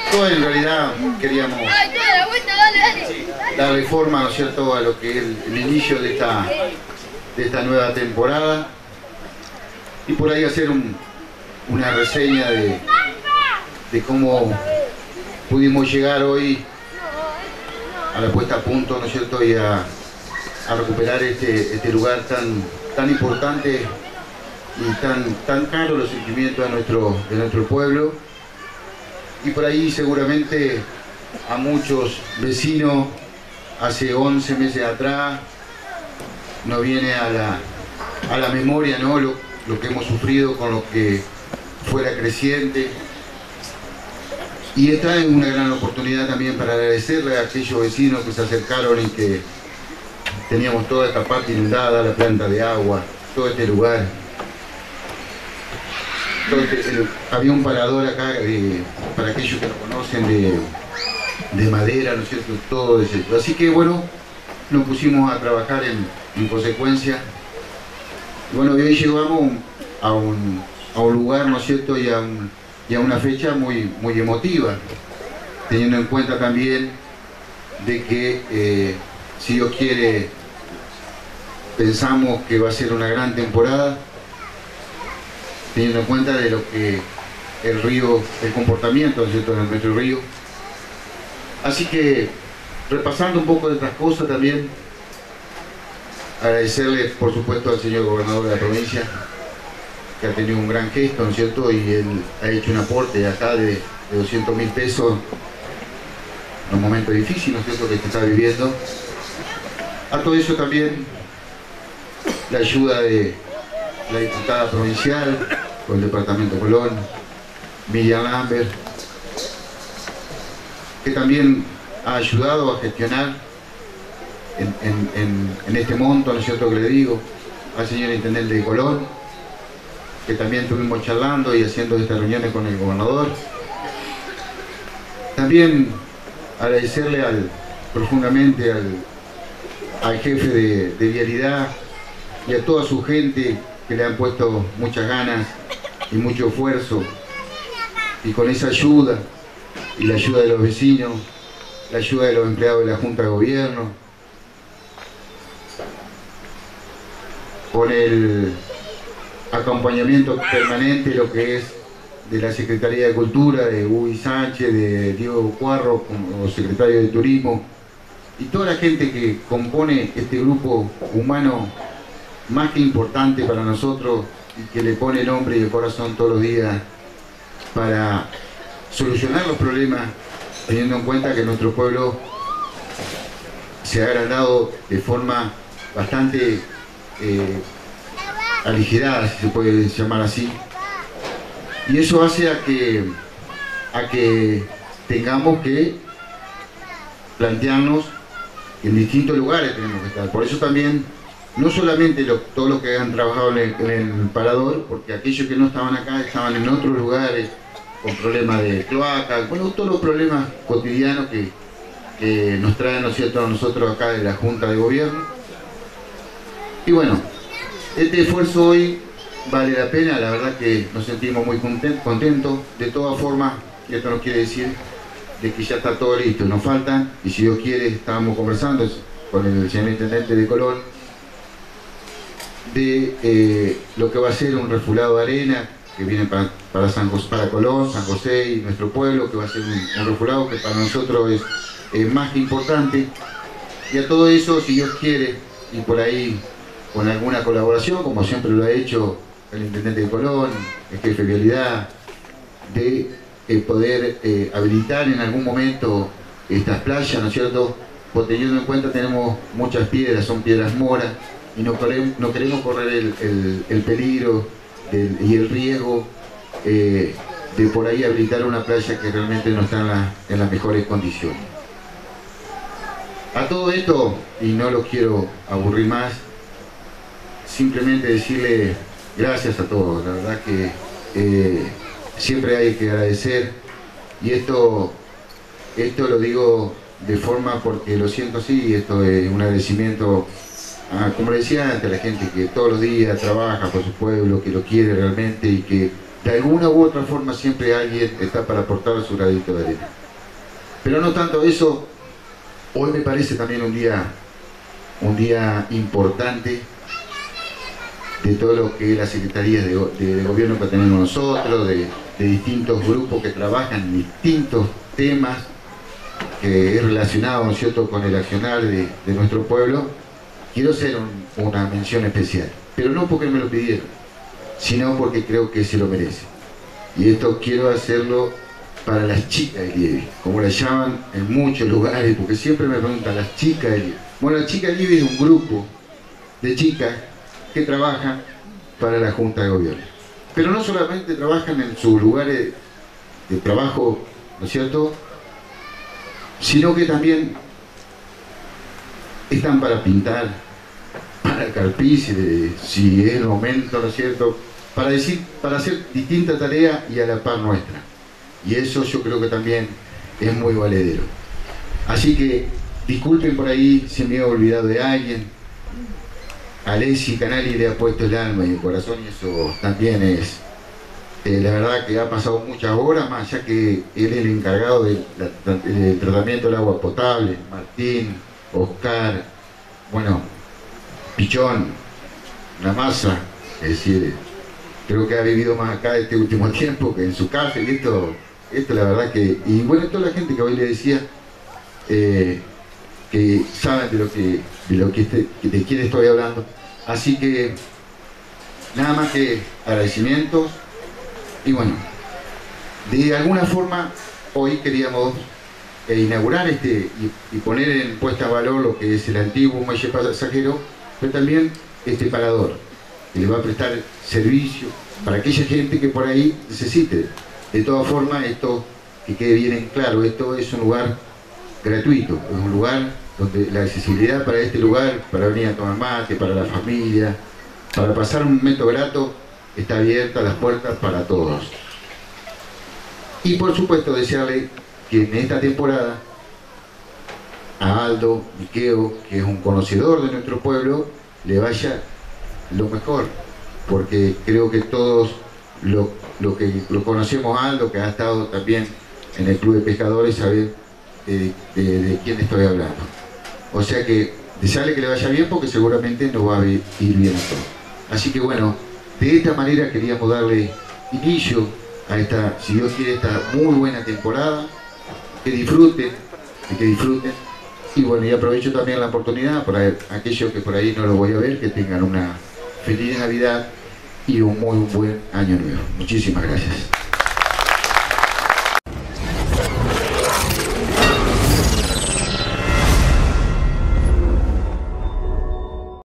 Toda en realidad queríamos dar reforma, ¿no es cierto?, a lo que es el inicio de esta nueva temporada y por ahí hacer una reseña de cómo pudimos llegar hoy a la puesta a punto, ¿no es cierto?, y a recuperar este lugar tan importante y tan caro los sentimientos de nuestro pueblo. Y por ahí seguramente a muchos vecinos hace 11 meses atrás nos viene a la memoria, ¿no?, lo que hemos sufrido con lo que fue la creciente. Y esta es una gran oportunidad también para agradecerle a aquellos vecinos que se acercaron y que teníamos toda esta parte inundada, la planta de agua, todo este lugar. Había un parador acá, para aquellos que lo conocen, de madera, ¿no es cierto?, todo eso. Así que bueno, nos pusimos a trabajar en consecuencia. Y bueno, hoy llegamos a un lugar, ¿no es cierto?, y a una fecha muy emotiva, teniendo en cuenta también de que, si Dios quiere, pensamos que va a ser una gran temporada, teniendo en cuenta de lo que el comportamiento, ¿no es cierto?, de nuestro río. Así que, repasando un poco de otras cosas también, agradecerle por supuesto al señor gobernador de la provincia, que ha tenido un gran gesto, ¿no es cierto?, y él ha hecho un aporte acá de 200.000 pesos en un momento difícil, ¿no es cierto?, que se está viviendo. A todo eso también la ayuda de la diputada provincial por el departamento de Colón, Miriam Lambert, que también ha ayudado a gestionar en este monto, ¿no es cierto?, que le digo, al señor intendente de Colón, que también estuvimos charlando y haciendo estas reuniones con el gobernador. También agradecerle profundamente al jefe de vialidad y a toda su gente que le han puesto muchas ganas y mucho esfuerzo, y con esa ayuda y la ayuda de los vecinos, la ayuda de los empleados de la Junta de Gobierno, con el acompañamiento permanente, lo que es de la Secretaría de Cultura, de Uy Sánchez, de Diego Cuarro, como secretario de Turismo, y toda la gente que compone este grupo humano más que importante para nosotros y que le pone nombre y el corazón todos los días para solucionar los problemas, teniendo en cuenta que nuestro pueblo se ha agrandado de forma bastante aligerada, si se puede llamar así, y eso hace a que tengamos que plantearnos en distintos lugares tenemos que estar. Por eso también, no solamente todos los que han trabajado en el parador, porque aquellos que no estaban acá estaban en otros lugares con problemas de cloaca, bueno, todos los problemas cotidianos que nos traen, ¿no es cierto?, a nosotros acá de la Junta de Gobierno. Y bueno, este esfuerzo hoy vale la pena, la verdad que nos sentimos muy contentos. De todas formas, esto nos quiere decir de que ya está todo listo, nos faltan, y si Dios quiere, estábamos conversando con el señor intendente de Colón, de lo que va a ser un refulado de arena que viene para Colón, San José y nuestro pueblo, que va a ser un refulado que para nosotros es más que importante. Y a todo eso, si Dios quiere, y por ahí con alguna colaboración, como siempre lo ha hecho el intendente de Colón, el jefe de vialidad, de poder habilitar en algún momento estas playas, ¿no es cierto?, porque teniendo en cuenta tenemos muchas piedras, son piedras moras, y no queremos correr el peligro y el riesgo de por ahí habilitar una playa que realmente no está en las mejores condiciones. A todo esto, y no los quiero aburrir más, simplemente decirle gracias a todos. La verdad que siempre hay que agradecer, y esto lo digo de forma porque lo siento así, esto es un agradecimiento como le decía antes, a la gente que todos los días trabaja por su pueblo, que lo quiere realmente y que de alguna u otra forma siempre alguien está para aportar su granito de arena. Pero no tanto eso, hoy me parece también un día importante de todo lo que es las secretarías de gobierno que tenemos nosotros, de distintos grupos que trabajan en distintos temas que es relacionado, ¿no es cierto?, con el accionar de nuestro pueblo. Quiero hacer una mención especial, pero no porque me lo pidieron, sino porque creo que se lo merece. Y esto quiero hacerlo para las chicas del IEVI, como las llaman en muchos lugares, porque siempre me preguntan, las chicas del IEVI. Bueno, las chicas del IEVI es un grupo de chicas que trabajan para la Junta de Gobierno. Pero no solamente trabajan en sus lugares de trabajo, ¿no es cierto?, sino que también están para pintar, para carpir, si es el momento, ¿no es cierto?, para hacer distintas tareas y a la par nuestra. Y eso yo creo que también es muy valedero. Así que disculpen por ahí si me he olvidado de alguien. A Alessi Canali le ha puesto el alma y el corazón, y eso también es, la verdad que ha pasado muchas horas más, ya que él es el encargado del tratamiento del agua potable. Martín, Oscar, bueno, Pichón, La Masa, es decir, creo que ha vivido más acá este último tiempo que en su casa, y esto la verdad que, y bueno, toda la gente que hoy le decía, que saben de quién estoy hablando. Así que nada más que agradecimientos, y bueno, de alguna forma hoy queríamos inaugurar y poner en puesta a valor lo que es el antiguo muelle pasajero, pero también este parador, que le va a prestar servicio para aquella gente que por ahí necesite. De todas formas, esto, que quede bien en claro, esto es un lugar gratuito, es un lugar donde la accesibilidad para este lugar, para venir a tomar mate, para la familia, para pasar un momento grato, está abierta las puertas para todos. Y por supuesto desearle que en esta temporada a Aldo Miqueo, que es un conocedor de nuestro pueblo, le vaya lo mejor, porque creo que todos lo conocemos a Aldo, que ha estado también en el Club de Pescadores, saben de quién estoy hablando. O sea que desearle que le vaya bien, porque seguramente nos va a ir bien a todos. Así que bueno, de esta manera queríamos darle inicio a esta, si Dios quiere, esta muy buena temporada. Que disfruten, y bueno, y aprovecho también la oportunidad para aquellos que por ahí no los voy a ver, que tengan una feliz Navidad y un muy buen año nuevo. Muchísimas gracias.